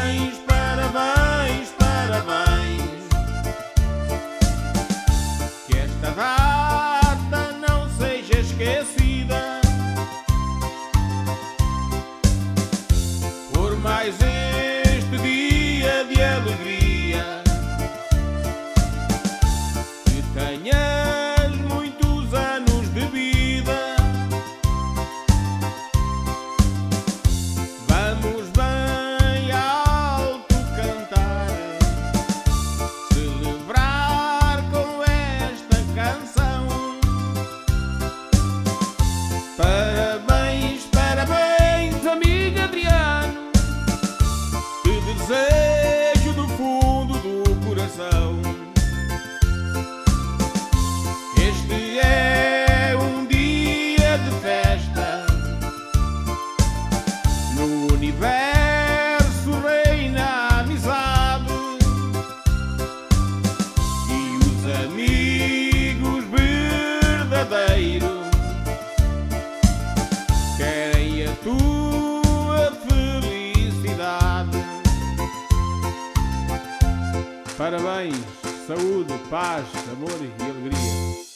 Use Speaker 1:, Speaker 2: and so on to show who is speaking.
Speaker 1: Parabéns, parabéns, parabéns. Que esta data não seja esquecida por mais este dia de alegria. Que tenhas muitos anos de vida. Vamos bem alto cantar, celebrar com esta canção. Parabéns, parabéns, amigo Adriano. Te desejo do fundo do coração. Este é um dia de festa. No universo reina a amizade e os amigos verdadeiros querem a tua felicidade. Parabéns, saúde, paz, amor e alegria.